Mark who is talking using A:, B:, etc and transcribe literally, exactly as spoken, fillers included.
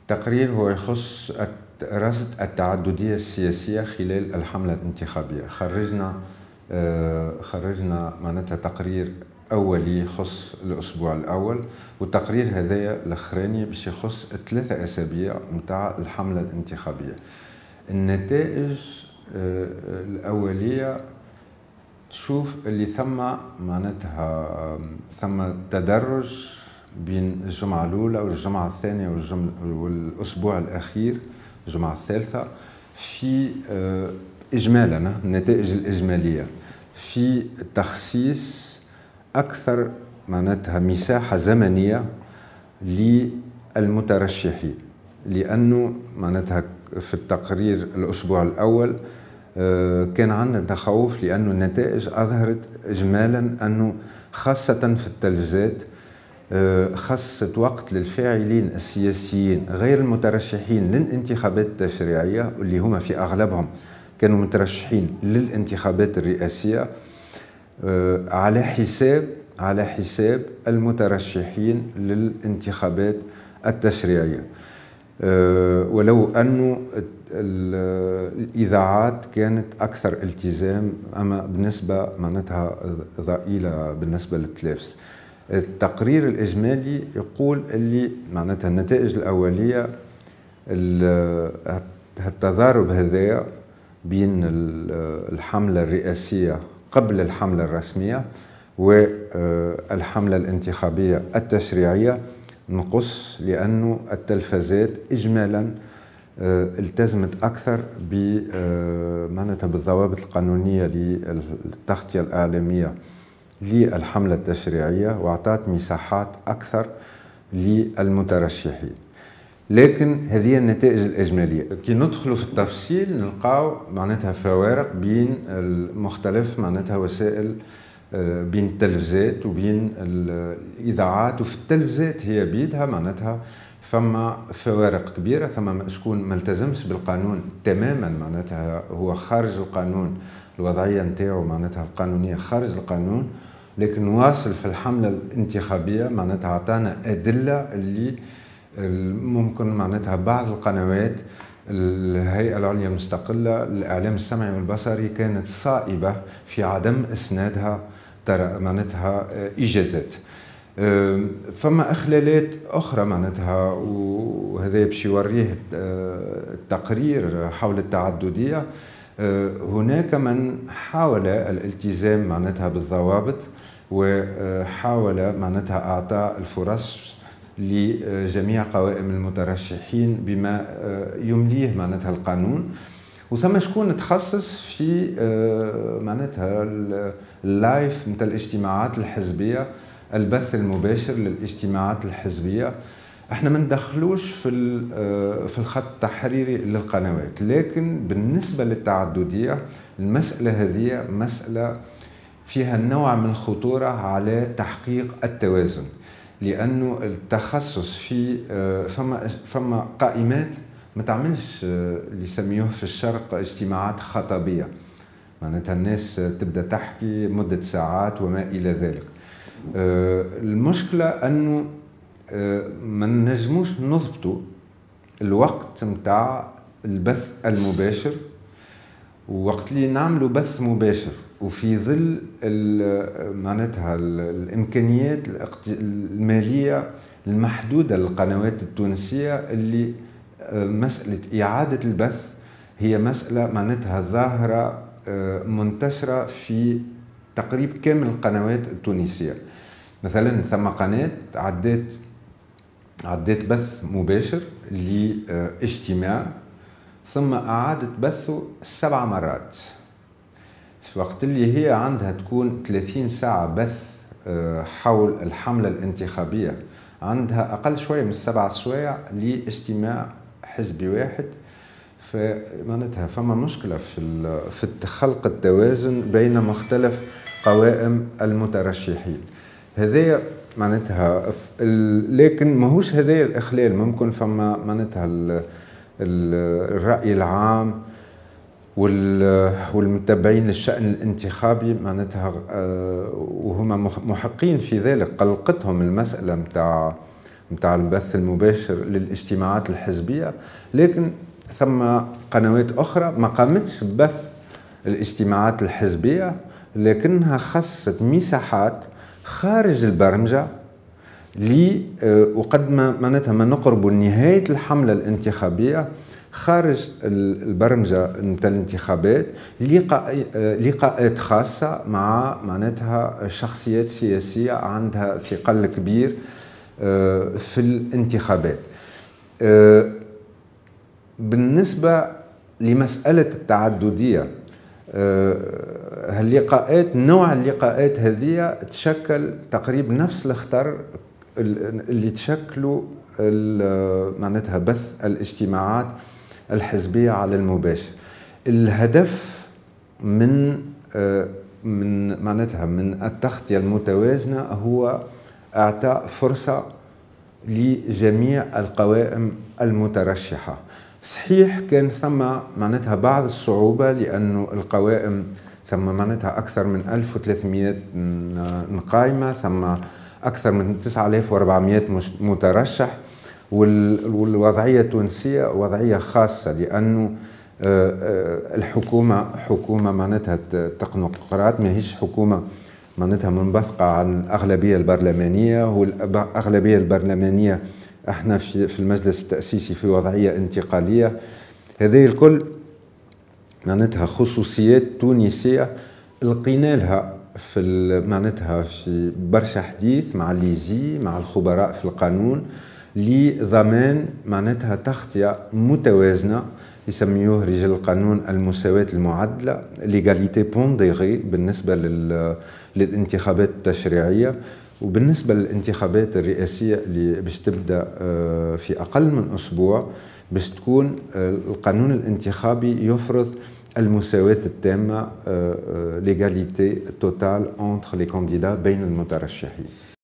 A: التقرير هو يخص رصد التعددية السياسية خلال الحملة الانتخابية. خرجنا خرجنا معناتها تقرير أولي يخص الأسبوع الأول، والتقرير هذايا الأخراني باش يخص ثلاثة أسابيع متاع الحملة الانتخابية. النتائج الأولية تشوف اللي ثم معناتها ثم تدرج بين الجمعة الأولى والجمعة الثانية والأسبوع الأخير الجمعة الثالثة في إجمالا النتائج الإجمالية في تخصيص أكثر معناتها مساحة زمنية للمترشحين، لأنه معناتها في التقرير الأسبوع الأول كان عندنا تخوف لأنه النتائج أظهرت إجمالا أنه خاصة في التلفزات خصت وقت للفاعلين السياسيين غير المترشحين للانتخابات التشريعية اللي هما في أغلبهم كانوا مترشحين للانتخابات الرئاسية على حساب على حساب المترشحين للانتخابات التشريعية، ولو أنه الإذاعات كانت أكثر التزام أما بنسبة معناتها ضئيلة بالنسبة للتلفز. التقرير الإجمالي يقول اللي معناتها النتائج الأولية التضارب هذايا بين الحملة الرئاسية قبل الحملة الرسمية والحملة الانتخابية التشريعية نقص، لأنه التلفزات إجمالا التزمت أكثر معناتها بالضوابط القانونية للتغطية الإعلامية للحملة التشريعية وأعطت مساحات أكثر للمترشحين. لكن هذه النتائج الإجمالية كي ندخلوا في التفصيل نلقاو معناتها فوارق بين المختلف معناتها وسائل بين التلفزات وبين الإذاعات، وفي التلفزات هي بيدها معناتها فما فوارق كبيرة، ثم شكون ما التزمش بالقانون تماما معناتها هو خارج القانون، الوضعية نتاعو معناتها القانونية خارج القانون، لكن واصل في الحملة الانتخابية معناتها عطانا أدلة اللي ممكن معناتها بعض القنوات الهيئة العليا المستقلة للإعلام السمعي والبصري كانت صائبة في عدم إسنادها ترى معناتها إجازات. فما إخلالات أخرى معناتها، وهذا باش يوريه التقرير حول التعددية. هناك من حاول الالتزام معناتها بالضوابط وحاول معناتها إعطاء الفرص لجميع قوائم المترشحين بما يمليه معناتها القانون، وثم شكون تخصص في معناتها اللايف نتاع الاجتماعات الحزبية، البث المباشر للاجتماعات الحزبية. احنا ما ندخلوش في في الخط التحريري للقنوات، لكن بالنسبة للتعددية المسألة هذه مسألة فيها نوع من الخطورة على تحقيق التوازن، لأنه التخصص في فما فما قائمات ما تعملش اللي يسميوه في الشرق اجتماعات خطابية، معناتها الناس تبدأ تحكي مدة ساعات وما إلى ذلك. المشكلة أنه ما نجموش نضبطوا الوقت متاع البث المباشر، ووقت اللي نعملوا بث مباشر وفي ظل معناتها الامكانيات الماليه المحدوده للقنوات التونسيه، اللي مساله اعاده البث هي مساله معناتها ظاهره منتشره في تقريبا كامل القنوات التونسيه. مثلا ثم قناه عدت عدت بث مباشر لاجتماع ثم اعادت بثه سبع مرات، وقت اللي هي عندها تكون ثلاثين ساعة بث حول الحملة الانتخابية، عندها أقل شوية من سبع سوايع لاجتماع حزبي واحد. فمعناتها فما مشكلة في في خلق التوازن بين مختلف قوائم المترشحين. هذايا معناتها لكن ماهوش هذايا الإخلال، ممكن فما معناتها الرأي العام والمتابعين للشأن الانتخابي معناتها وهم محقين في ذلك، قلقتهم المسألة متاع متاع البث المباشر للاجتماعات الحزبية، لكن ثم قنوات أخرى ما قامتش ببث الاجتماعات الحزبية، لكنها خصت مساحات خارج البرمجة لي وقد ما معناتها ما نقرب نهاية الحملة الانتخابية خارج البرمجة نتاع الانتخابات لقاءات خاصة مع معناتها شخصيات سياسية عندها ثقل كبير في الانتخابات. بالنسبة لمسألة التعددية، هاللقاءات نوع اللقاءات هذه تشكل تقريبا نفس الخطر اللي تشكلوا معناتها بث الاجتماعات الحزبية على المباشر. الهدف من من معناتها من التغطية المتوازنة هو إعطاء فرصة لجميع القوائم المترشحة. صحيح كان ثم معناتها بعض الصعوبة لأنه القوائم ثم معناتها أكثر من ألف وثلاثمئة قائمة، ثم أكثر من تسعة آلاف وأربعمئة مترشح، والوضعية التونسية وضعية خاصة لأنه الحكومة حكومة معناتها تكنوقراط، ماهيش حكومة معناتها منبثقة عن الأغلبية البرلمانية. والأغلبية البرلمانية احنا في في المجلس التأسيسي في وضعية انتقالية. هذه الكل معناتها خصوصيات تونسية لقينا لها في معناتها في برشا حديث مع الليجي مع الخبراء في القانون لضمان معناتها تغطية متوازنة يسميوه رجال القانون المساواة المعدلة، ليغاليتي بونديغي بالنسبة للانتخابات التشريعية. وبالنسبة للانتخابات الرئاسية اللي باش تبدأ في أقل من أسبوع باش تكون القانون الانتخابي يفرض المساواة التامة، ليغاليتي توتال انتر لي كانديدا بين المترشحين.